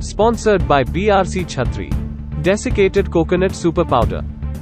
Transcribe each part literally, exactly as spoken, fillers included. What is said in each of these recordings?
Sponsored by B R C Chhatri. Desiccated coconut super powder.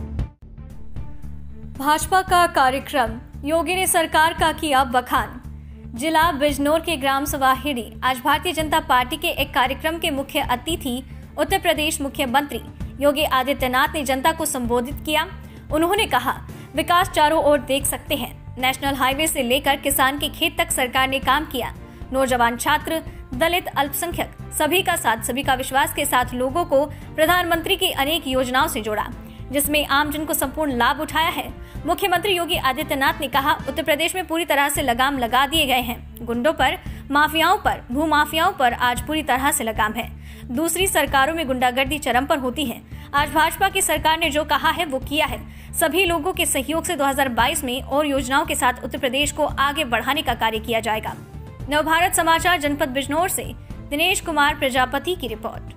Bhajpa का कार्यक्रम, योगी ने सरकार का किया बखान। जिला बिजनौर के ग्राम सवाहिड़ी आज भारतीय जनता पार्टी के एक कार्यक्रम के मुख्य अतिथि उत्तर प्रदेश मुख्यमंत्री योगी आदित्यनाथ ने जनता को संबोधित किया। उन्होंने कहा, विकास चारों ओर देख सकते हैं। नेशनल हाईवे से लेकर किसान के खेत तक सरकार ने काम किया। नौजवान, छात्र, दलित, अल्पसंख्यक सभी का साथ, सभी का विश्वास के साथ लोगों को प्रधानमंत्री की अनेक योजनाओं से जोड़ा, जिसमें आमजन को संपूर्ण लाभ उठाया है। मुख्यमंत्री योगी आदित्यनाथ ने कहा, उत्तर प्रदेश में पूरी तरह से लगाम लगा दिए गए हैं। गुंडों पर, माफियाओं पर, भूमाफियाओं पर आज पूरी तरह से लगाम है। दूसरी सरकारों में गुंडागर्दी चरम पर होती है। आज भाजपा की सरकार ने जो कहा है वो किया है। सभी लोगों के सहयोग से दो हज़ार बाईस में और योजनाओं के साथ उत्तर प्रदेश को आगे बढ़ाने का कार्य किया जाएगा। नवभारत समाचार जनपद बिजनौर से दिनेश कुमार प्रजापति की रिपोर्ट।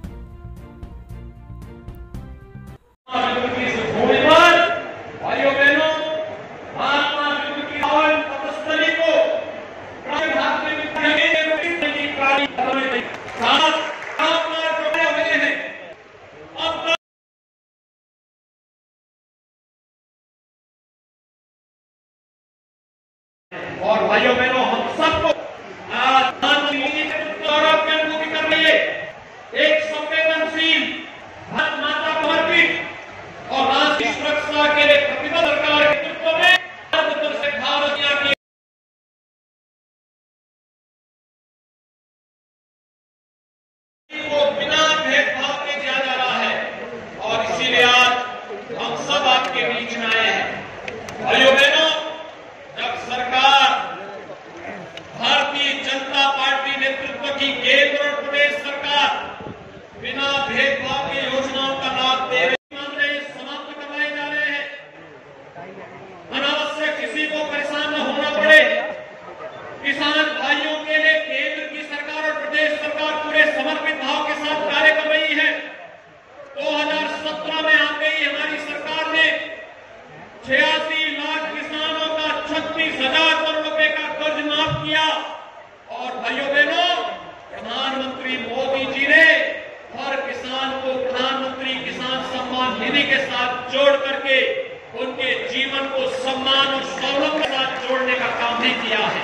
और भाइयों बहनों, हम सबको प्रधानमंत्री मोदी के गौरव की अनुभूति कर रही है। एक संवेदनशील, भारत माता को समर्पित और राष्ट्रीय सुरक्षा के लिए प्रतिबद्ध सरकार के नेतृत्व में भारत से भारत की को बिना भेदभाव के दिया जा रहा है और इसीलिए आज हम सब आपके बीच में आए हैं। भाइयों बहनों, जब सरकार भारतीय जनता पार्टी नेतृत्व की केंद्र और प्रदेश सरकार बिना भेदभाव की योजनाओं का लाभ दे रही, मामले समाप्त करवाए जा रहे हैं। अनावश्यक किसी को परेशान न होना पड़े। किसान भाइयों के लिए केंद्र की सरकार और प्रदेश सरकार पूरे समर्पित भाव के साथ कार्य कर रही है। दो हज़ार सत्रह में आ गई हमारी सरकार ने छियासी लाख किसानों का छत्तीस हजार करोड़ रुपए का कर्ज माफ किया। और भाइयों बहनों, प्रधानमंत्री मोदी जी ने हर किसान को प्रधानमंत्री किसान सम्मान निधि के साथ जोड़ करके उनके जीवन को सम्मान और सौलभ के साथ जोड़ने का काम भी किया है।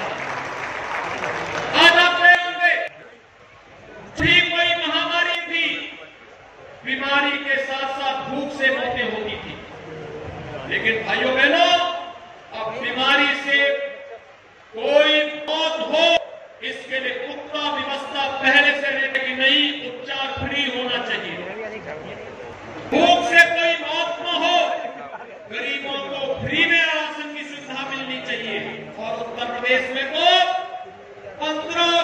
आज आप होंगे, भी कोई महामारी थी, बीमारी के साथ साथ भूख से मौतें होती थी, लेकिन भाइयों बहनों, अब बीमारी से कोई मौत हो इसके लिए पुख्ता व्यवस्था पहले से रहने की नहीं, उपचार फ्री होना चाहिए। भूख से कोई मौत न हो, गरीबों को फ्री में राशन की सुविधा मिलनी चाहिए। और उत्तर प्रदेश में तो पंद्रह